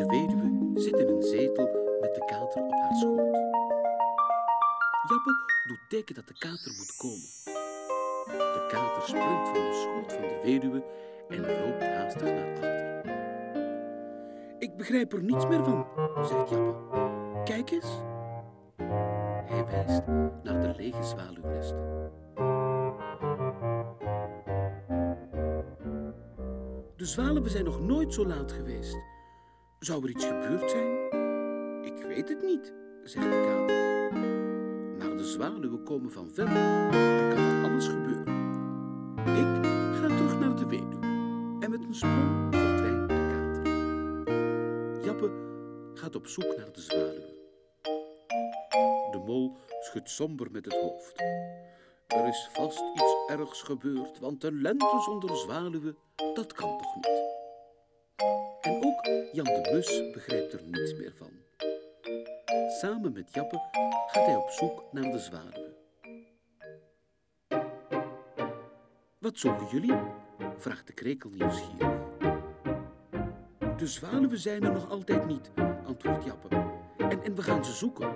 weduwe zit in een zetel met de kater op haar schoot. Jappe doet teken dat de kater moet komen. De kater springt van de schoot van de weduwe en loopt haastig naar achter. Ik begrijp er niets meer van, zegt Jappe. Kijk eens. Hij wijst naar de lege zwaluwnesten. De zwaluwen zijn nog nooit zo laat geweest. Zou er iets gebeurd zijn? Ik weet het niet, zegt de kater. Maar de zwaluwen komen van ver. Er kan van alles gebeuren. Ik ga terug naar de weduwe. En met een sprong verdwijnt de kater. Jappe gaat op zoek naar de zwaluwen. De mol schudt somber met het hoofd. Er is vast iets ergs gebeurd, want de lente zonder zwaluwen, dat kan toch niet? En ook Jan de Mus begrijpt er niets meer van. Samen met Jappe gaat hij op zoek naar de zwaluwen. Wat zoeken jullie? Vraagt de krekel nieuwsgierig. De zwaluwen zijn er nog altijd niet, antwoordt Jappe. En we gaan ze zoeken.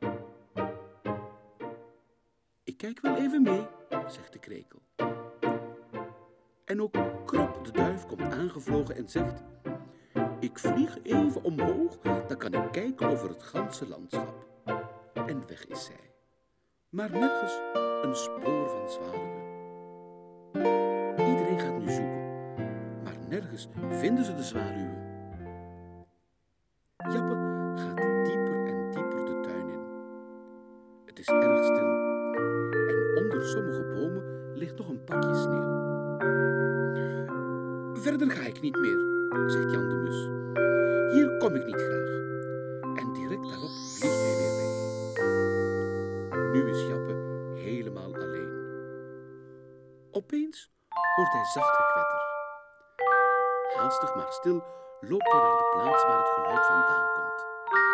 Ik kijk wel even mee, zegt de krekel. En ook Krop de duif komt aangevlogen en zegt: ik vlieg even omhoog, dan kan ik kijken over het ganse landschap. En weg is zij. Maar nergens een spoor van zwaluwen. Iedereen gaat nu zoeken, maar nergens vinden ze de zwaluwen. Jappe gaat dieper en dieper de tuin in. Het is erg stil en onder sommige bomen ligt nog een pakje sneeuw. Verder ga ik niet meer, zegt Jan de Mus. Hier kom ik niet graag. En direct daarop vliegt hij weer weg. Nu is Jappe helemaal alleen. Opeens hoort hij zacht gekwetter. Haastig maar stil loopt hij naar de plaats waar het geluid vandaan komt.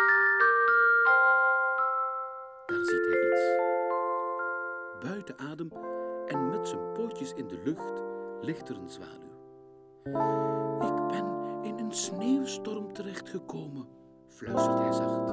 Daar ziet hij iets. Buiten adem en met zijn pootjes in de lucht ligt er een zwaluw. Ik ben in een sneeuwstorm terechtgekomen, fluistert hij zacht.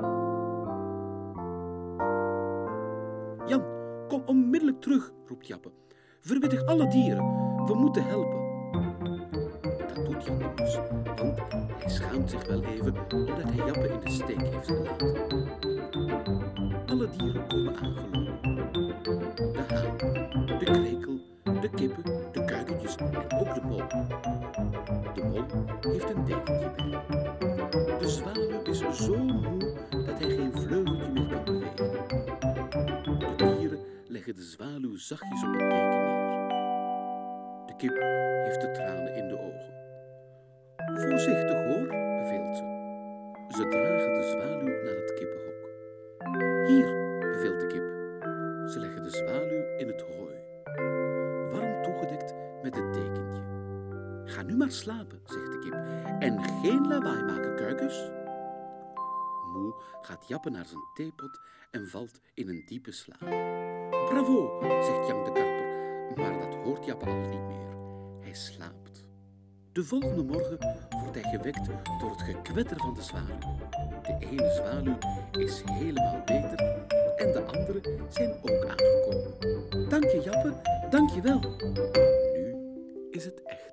Jan, kom onmiddellijk terug, roept Jappe. Verwittig alle dieren, we moeten helpen. Dat doet Jan de Mus, want hij schaamt zich wel even omdat hij Jappe in de steek heeft gelaten. Alle dieren komen aangelopen. De haan, de krekel, de kippen, de kuikentjes en ook de mol. De mol heeft een dekentje bij. De zwaluw is zo moe dat hij geen vleugeltje meer kan bewegen. De dieren leggen de zwaluw zachtjes op het deken neer. De kip heeft de tranen in de ogen. Voorzichtig hoor, beveelt ze. Ze dragen de zwaluw naar het kippenhok. Hier, beveelt de kip. Ze leggen de zwaluw in het hooi. Warm toegedekt met het dekentje. Ga nu maar slapen, zegt de kip. En geen lawaai maken, kuikens. Moe gaat Jappe naar zijn theepot en valt in een diepe slaap. Bravo, zegt Jan de Karper, maar dat hoort Jappe al niet meer. Hij slaapt. De volgende morgen wordt hij gewekt door het gekwetter van de zwaluw. De ene zwaluw is helemaal beter en de andere zijn ook aangekomen. Dank je, Jappe, dank je wel. Nu is het echt.